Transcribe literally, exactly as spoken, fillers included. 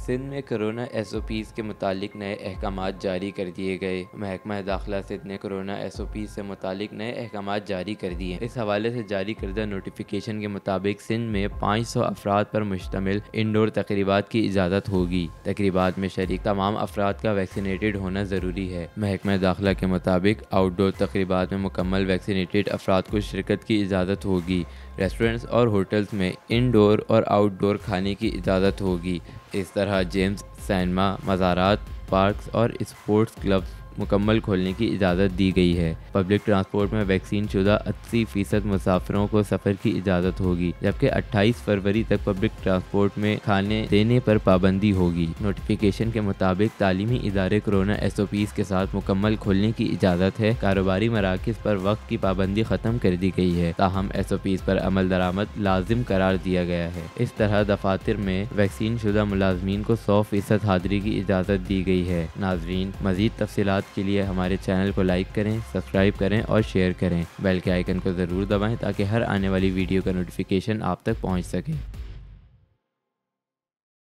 सिंध में corona S O Ps के मुतालिक नए अहकामात जारी कर दिए गए। महकमा दाखिला सिंध ने कोरोना एस ओ पीज़ से मुतालिक नए अहकामात जारी कर दिए। इस हवाले से जारी करदा नोटिफिकेशन के मुताबिक सिंध में पाँच सौ अफराद पर मुश्तमिल इंडोर तकरीबात की इजाज़त होगी। तकरीबात में शरीक तमाम अफराद का वैक्सीनेटेड होना ज़रूरी है। महकमा दाखिला के मुताबिक आउटडोर तकरीबात में मुकम्मल वैक्सीनेटेड अफराद को शिरकत की इजाज़त होगी। रेस्टोरेंट्स और होटल्स में इनडोर और आउटडोर खाने की इजाज़त होगी। इस तरह जिम्स, सिनेमा, मज़ारात, पार्क्स और स्पोर्ट्स क्लब्स मुकम्मल खोलने की इजाज़त दी गई है। पब्लिक ट्रांसपोर्ट में वैक्सीन शुदा अस्सी फ़ीसद मुसाफिरों को सफ़र की इजाज़त होगी, जबकि अट्ठाईस फरवरी तक पब्लिक ट्रांसपोर्ट में खाने देने पर पाबंदी होगी। नोटिफिकेशन के मुताबिक तालीमी इदारे कोरोना एस ओ पीज़ के साथ मुकम्मल खोलने की इजाज़त है। कारोबारी मराकज़ पर वक्त की पाबंदी ख़त्म कर दी गई है, ताहम एस ओ पीज़ पर अमल दरामद लाजिम करार दिया गया है। इस तरह दफातर में वैक्सीन शुदा मुलाजमीन को सौ फ़ीसद हाज़िरी की इजाज़त दी गई है। नाज़रीन, मज़ीद तफसीलात के लिए हमारे चैनल को लाइक करें, सब्सक्राइब करें और शेयर करें। बेल के आइकन को ज़रूर दबाएं ताकि हर आने वाली वीडियो का नोटिफिकेशन आप तक पहुंच सके।